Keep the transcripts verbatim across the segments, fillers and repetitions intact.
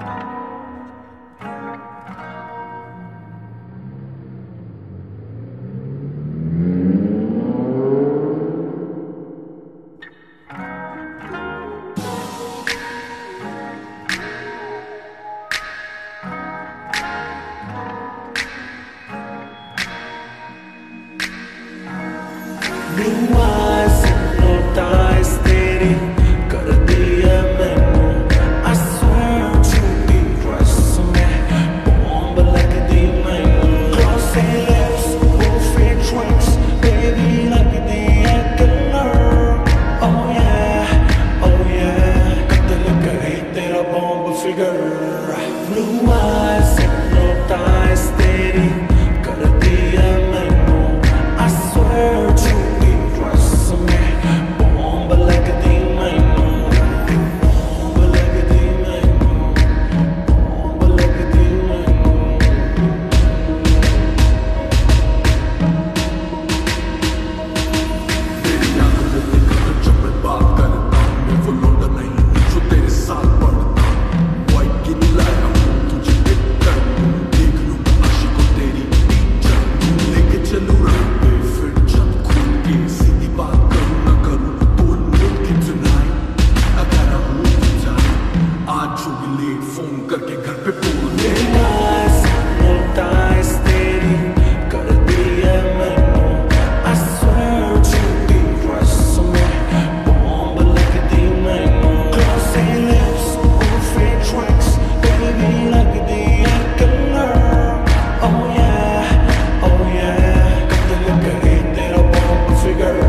Blue eyes hypnotize तेरी कर दिया मैनू I swear झूठी dress में bomb लगदी मैनू Glossy lips, buffet drinks baby लगदी है killer Oh yeah, oh yeah कत्ल करे तेरा bomb figure Blue eyes hypnotize तेरी कर दिया मैनू I swear फोन करके घर पे बोल दे hypnotize तेरी कर दिया मैनू I swear झूठी dress में bomb लगदी मैनू Glossy lips, buffet drinks baby लगदी है killer Oh yeah, oh yeah कत्ल करे तेरा bomb figure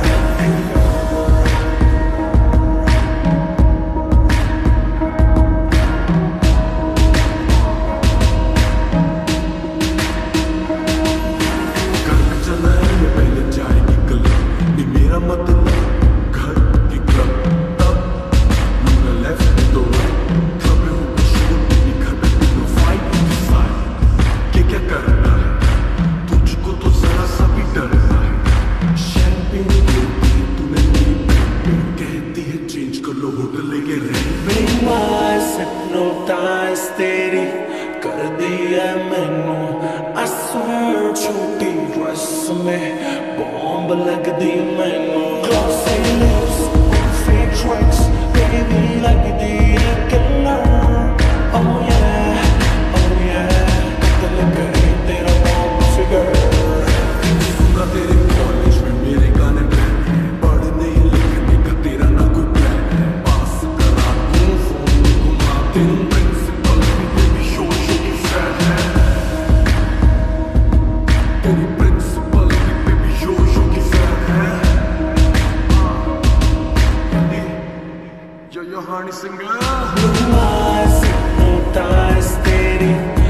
hypnotize तेरी कर दिया मैनू I swear झूठी dress में bomb लगदी मैनू Glossy lips, buffet drinks baby लगदी है killer Oh yeah, oh yeah कत्ल करे तेरा bomb figure सुना तेरे कॉलेज में मेरे गाने पढ़ने लिखने का तेरा ना कोई प्लान पास करा दूं फोन घुमा तेरे Yoyo Singh Blue eyes hypnotize तेरी